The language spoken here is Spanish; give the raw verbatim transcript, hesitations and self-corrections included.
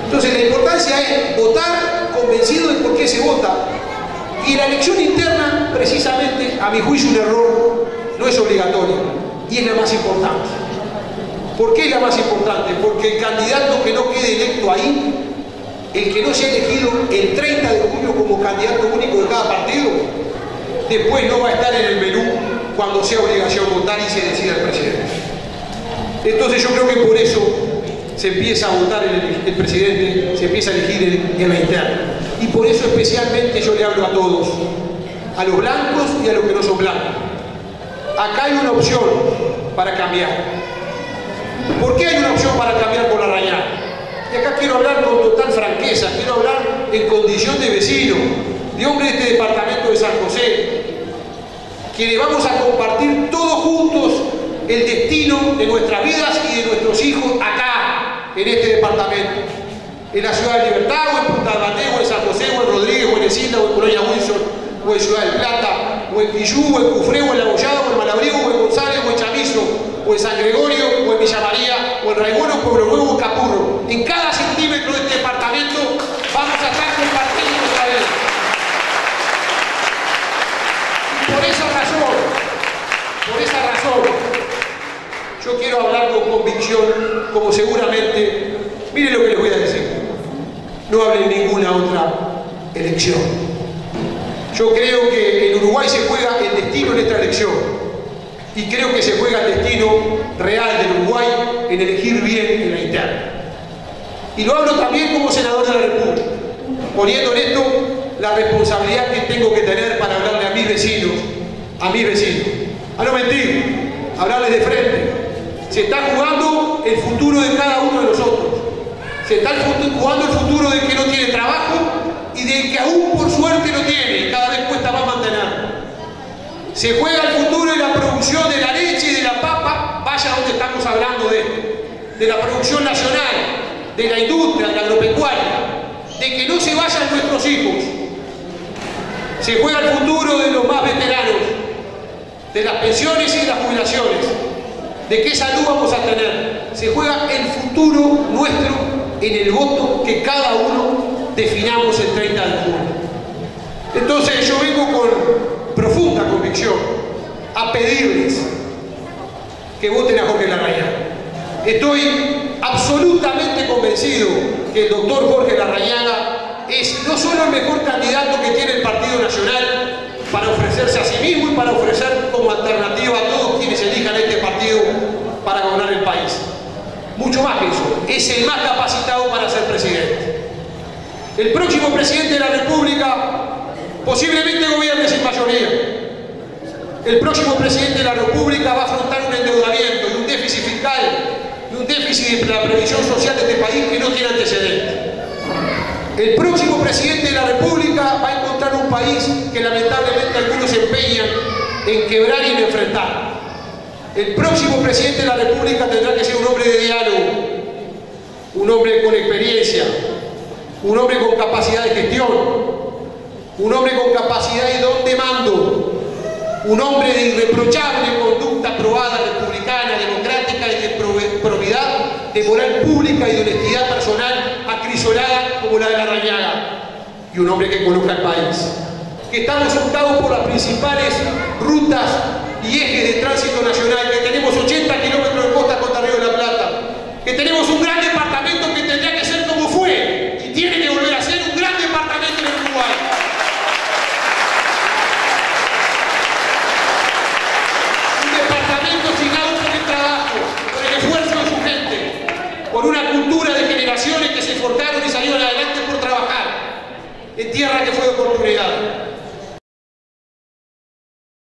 Entonces la importancia es votar convencido de por qué se vota. Y la elección interna, precisamente, a mi juicio un error, no es obligatoria. Y es la más importante. ¿Por qué es la más importante? Porque el candidato que no quede electo ahí, el que no sea elegido el treinta de julio como candidato único de cada partido, después no va a estar en el menú cuando sea obligación votar y se decida el presidente. Entonces yo creo que por eso se empieza a votar el, el presidente, se empieza a elegir en, en la interna. Y por eso especialmente yo le hablo a todos, a los blancos y a los que no son blancos. Acá hay una opción para cambiar. ¿Por qué hay una opción para cambiar por Larrañaga? Y acá quiero hablar con total franqueza, quiero hablar en condición de vecino, de hombre de este departamento de San José, quienes vamos a compartir todos juntos el destino de nuestras vidas y de nuestros hijos acá, en este departamento, en la Ciudad de Libertad, o en Punta del Bandé, o en San José, o en Rodríguez, o en Ecinta, o en Colonia Wilson, o en Ciudad del Plata, o en Quillú, o en Cufré, o en La Bollada, o en Malabrigo, o en González, o en Chamizo, o en San Gregorio, o en Villa María, o en Raigüeno, o Pueblo Nuevo, o en Capurro. En cada centímetro de este departamento vamos a estar compartiendo nuestra vida. Y por esa razón, por esa razón, yo quiero hablar con convicción, como seguramente, miren lo que les voy a decir, no hablen de ninguna otra elección. Yo creo que en Uruguay se juega el destino en esta elección, y creo que se juega el destino real del Uruguay en elegir bien en la interna. Y lo hablo también como senador de la República, poniendo en esto la responsabilidad que tengo que tener para hablarle a mis vecinos, a mis vecinos, a no mentir, a hablarles de frente. Se está jugando el futuro de cada uno de nosotros. Se está jugando el futuro del que no tiene trabajo y del que aún por suerte no tiene, cada vez cuesta más mantener. Se juega el futuro de la producción de la leche y de la papa, vaya donde estamos hablando de esto, de la producción nacional, de la industria, de la agropecuaria, de que no se vayan nuestros hijos. Se juega el futuro de los más veteranos, de las pensiones y de las jubilaciones, de qué salud vamos a tener. Se juega el futuro nuestro en el voto que cada uno definamos el treinta de julio. Entonces yo vengo con profunda convicción a pedirles que voten a Jorge Larrañaga. Estoy absolutamente convencido que el doctor Jorge Larrañaga es no solo el mejor candidato que tiene el Partido Nacional para ofrecerse a sí mismo y para ofrecer como alternativa a todos quienes elijan este partido para gobernar el país. Mucho más que eso, es el más capacitado para ser presidente. El próximo presidente de la República posiblemente gobierne sin mayoría. El próximo presidente de la República va a afrontar un endeudamiento y un déficit fiscal y un déficit de la previsión social de este país que no tiene antecedentes. El próximo presidente de la República va a encontrar un país que lamentablemente algunos se empeñan en quebrar y en enfrentar. El próximo presidente de la República tendrá que ser un hombre de diálogo, un hombre con experiencia, un hombre con capacidad de gestión, un hombre con capacidad y don de mando, un hombre de irreprochable conducta probada, republicana, democrática y de probidad, de moral pública y de honestidad personal acrisolada como la de Larrañaga, y un hombre que conozca el país. Que estamos optados por las principales rutas y ejes de tránsito nacional, que tenemos ochenta kilómetros de costa contra Río de la Plata, que tenemos un gran departamento que tendría que ser como fue y tiene que volver a ser un gran departamento en Uruguay. Un departamento signado por el trabajo, por el esfuerzo de su gente, por una cultura de generaciones que se forjaron y salieron adelante por trabajar en tierra que fue de oportunidad.